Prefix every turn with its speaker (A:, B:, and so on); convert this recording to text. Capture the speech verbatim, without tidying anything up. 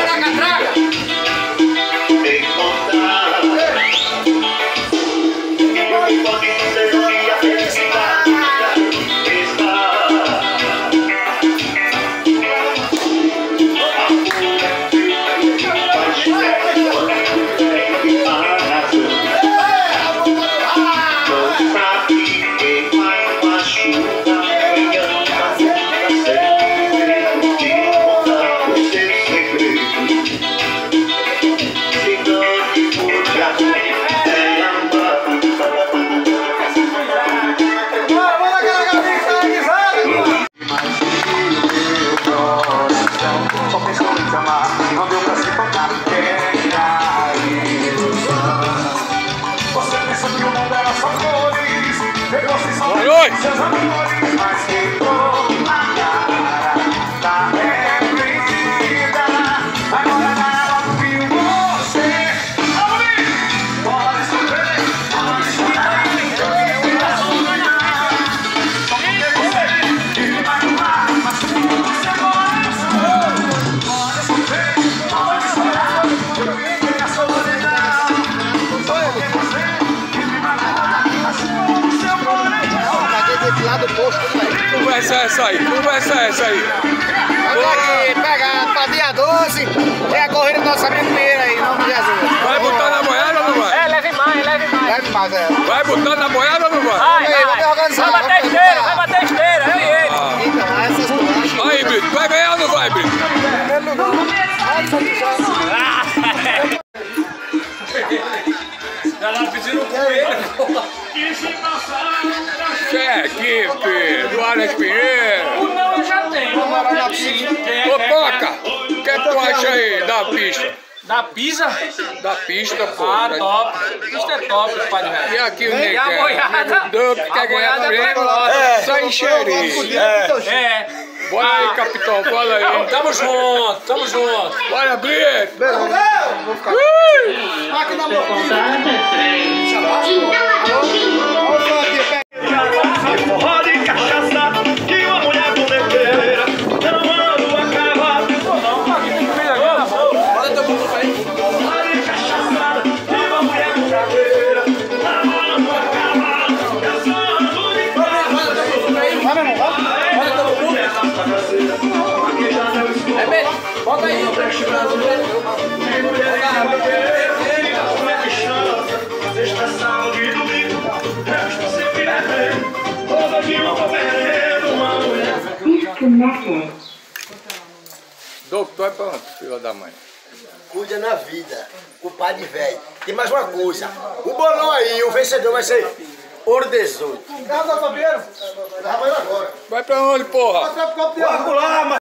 A: Conversa essa aí, conversa essa aí.
B: Vamos aqui pegar pra dia doze, tem a corrida do nosso amigo Pinheiro aí, em nome de Jesus.
A: Vai botar na boiada ou não vai?
C: É, leve mais, leve mais.
B: Leve mais, é.
A: Vai botar na boiada ou não vai?
C: Vai, vai.
B: Vamos organizar.
C: Vai bater esteira, vai bater esteira, eu e ele.
A: Ah.
B: Então, essas coisas.
A: Aí, Brito, vai ganhar ou não vai, Brito?
C: Galera pedindo coelho.
A: É, equipe do Alex Pinheiro.
C: O não eu já tenho.
A: Ô, Poca, o que é que tu acha aí da pista?
C: Da pizza?
A: Da pista, pô.
C: Ah, top. Pista é top, pai de
A: E
C: velho.
A: aqui o
C: E a
A: Neguinho,
C: boiada?
A: Duck, quer ganhar
C: boiada é
A: prêmio?
C: precoce.
A: É, sai enxerido.
C: É.
A: Bora aí, capitão, fala aí.
C: Tamo junto, tamo junto.
A: Bora, Brito.
B: Vou ficar aqui na mão.
D: Forró de cachaça que uma mulher bonequeira não ando a cavalo.
C: Bora teu grupo aí.
D: Forró de cachaça que uma mulher bonequeira não ando a cavalo. Eu sou ando de cavalo.
C: Vai, meu irmão, bora teu grupo. É mesmo? Bota aí.
D: Esta saúde do bico, eu estou sempre bebendo. Todo dia eu vou perdendo uma mulher.
A: Doutor, é pra onde, filho da mãe?
B: Cuida na vida, com o pai de velho. Tem mais uma coisa, o bolão aí, o vencedor vai ser ouro dezoito. Carro da Fabiano, agora.
A: Vai pra onde, porra?
B: Vai pro copo de água.